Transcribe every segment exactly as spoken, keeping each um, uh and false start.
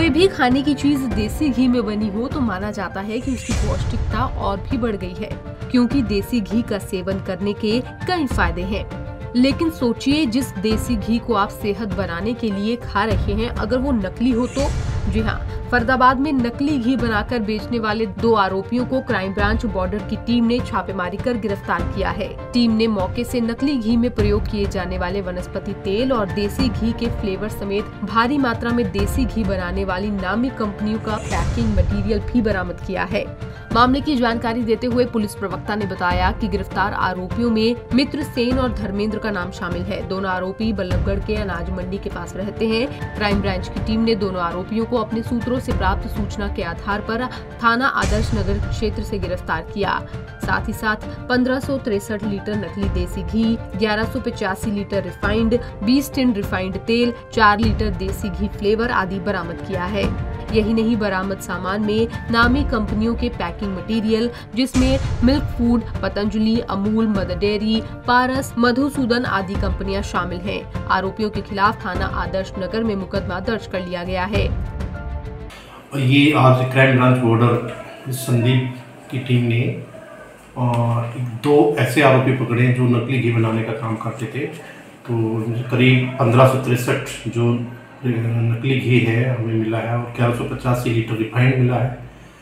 कोई भी खाने की चीज देसी घी में बनी हो तो माना जाता है कि उसकी पौष्टिकता और भी बढ़ गई है, क्योंकि देसी घी का सेवन करने के कई फायदे हैं। लेकिन सोचिए, जिस देसी घी को आप सेहत बनाने के लिए खा रहे हैं, अगर वो नकली हो तो। जी हाँ, फरीदाबाद में नकली घी बनाकर बेचने वाले दो आरोपियों को क्राइम ब्रांच बॉर्डर की टीम ने छापेमारी कर गिरफ्तार किया है। टीम ने मौके से नकली घी में प्रयोग किए जाने वाले वनस्पति तेल और देसी घी के फ्लेवर समेत भारी मात्रा में देसी घी बनाने वाली नामी कंपनियों का पैकिंग मटेरियल भी बरामद किया है। मामले की जानकारी देते हुए पुलिस प्रवक्ता ने बताया कि गिरफ्तार आरोपियों में मित्र सेन और धर्मेंद्र का नाम शामिल है। दोनों आरोपी बल्लभगढ़ के अनाज मंडी के पास रहते हैं। क्राइम ब्रांच की टीम ने दोनों आरोपियों को अपने सूत्रों से प्राप्त सूचना के आधार पर थाना आदर्श नगर क्षेत्र से गिरफ्तार किया। साथ ही साथ पंद्रह सौ तिरसठ लीटर नकली देसी घी, ग्यारह सौ पचासी लीटर रिफाइंड, बीस टिन रिफाइंड तेल, चार लीटर देसी घी फ्लेवर आदि बरामद किया है। यही नहीं, बरामद सामान में नामी कंपनियों के पैकिंग मटेरियल, जिसमें milk food, Patanjali, Amul, Mother Dairy, Paras, Madhusudan आदि कंपनियां शामिल हैं। आरोपियों के खिलाफ थाना आदर्श नगर में मुकदमा दर्ज कर लिया गया है। ये आज क्राइम ब्रांच बॉर्डर संदीप की टीम ने और दो ऐसे आरोपी पकड़े जो नकली घी बनाने का काम करते थे। तो करीब पंद्रह सौ तिरसठ जो नकली घी है हमें मिला है, और ग्यारह सौ पचासी लीटर रिफाइंड मिला है,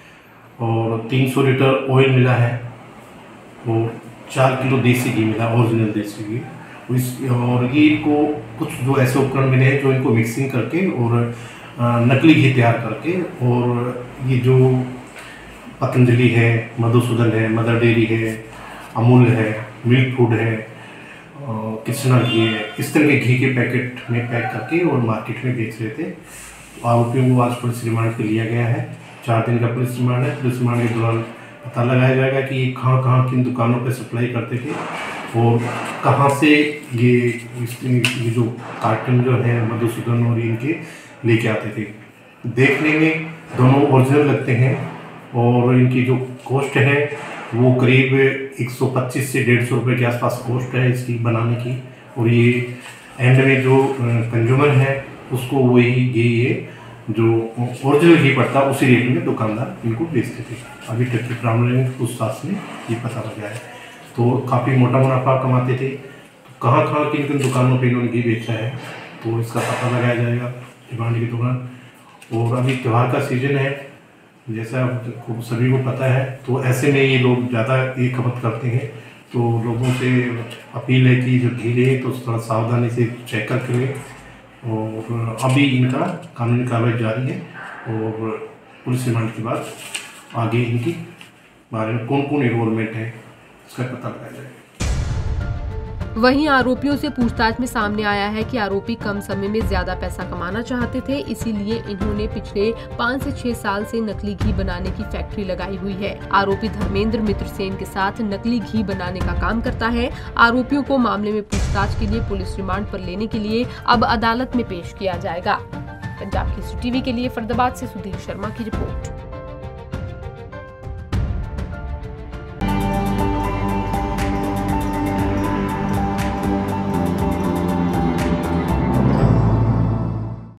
और तीन सौ लीटर ऑयल मिला है, और चार किलो देसी घी मिला, ओरिजिनल देसी घी। इस और ये को कुछ जो ऐसे उपकरण मिले हैं जो इनको मिक्सिंग करके और नकली घी तैयार करके, और ये जो पतंजलि है, मधुसूदन है, मदर डेयरी है, अमूल है, मिल्क फूड है, कृष्णा घी है, इस तरह के घी के पैकेट में पैक करके और मार्केट में बेच रहे थे। आरोपियों को आज पुलिस रिमांड पे लिया गया है। चार दिन का पुलिस रिमांड है। पुलिस रिमांड के दौरान पता लगाया जाएगा कि ये कहाँ कहाँ किन दुकानों पे सप्लाई करते थे और कहाँ से ये ये जो कार्टन जो है मधुसूदन और इनके लेके आते थे। देखने में दोनों ओरिजिनल लगते हैं और इनकी जो कॉस्ट है वो करीब एक सौ पच्चीस से डेढ़ सौ रुपये के आसपास कॉस्ट है इसकी बनाने की। और ये एंड में जो कंज्यूमर है उसको वही घी ये जो ओरिजिनल घी पड़ता है उसी रेट में दुकानदार इनको बेचते थे। अभी तक की प्रारंभिक पूछताछ में ये पता लगा है। तो काफ़ी मोटा मुनाफा कमाते थे। तो कहाँ कहाँ किन किन दुकानों पर इन्होंने घी बेचा है तो इसका पता लगाया जाएगा रिमांड के दौरान। और अभी त्यौहार का सीजन है, जैसा सभी को पता है, तो ऐसे में ये लोग ज़्यादा ये खपत करते हैं। तो लोगों से अपील है कि जो घी ले तो थोड़ा सावधानी से चेक करके लें। और अभी इनका कानूनी कार्रवाई जारी है और पुलिस रिमांड के बाद आगे इनकी बारे में कौन कौन इन्वॉल्वमेंट है इसका पता लगाया जाएगा। वहीं आरोपियों से पूछताछ में सामने आया है कि आरोपी कम समय में ज्यादा पैसा कमाना चाहते थे, इसीलिए इन्होंने पिछले पाँच से छह साल से नकली घी बनाने की फैक्ट्री लगाई हुई है। आरोपी धर्मेंद्र मित्र सेन के साथ नकली घी बनाने का काम करता है। आरोपियों को मामले में पूछताछ के लिए पुलिस रिमांड पर लेने के लिए अब अदालत में पेश किया जाएगा। पंजाब केसरी टीवी के लिए फरीदाबाद से सुधीर शर्मा की रिपोर्ट।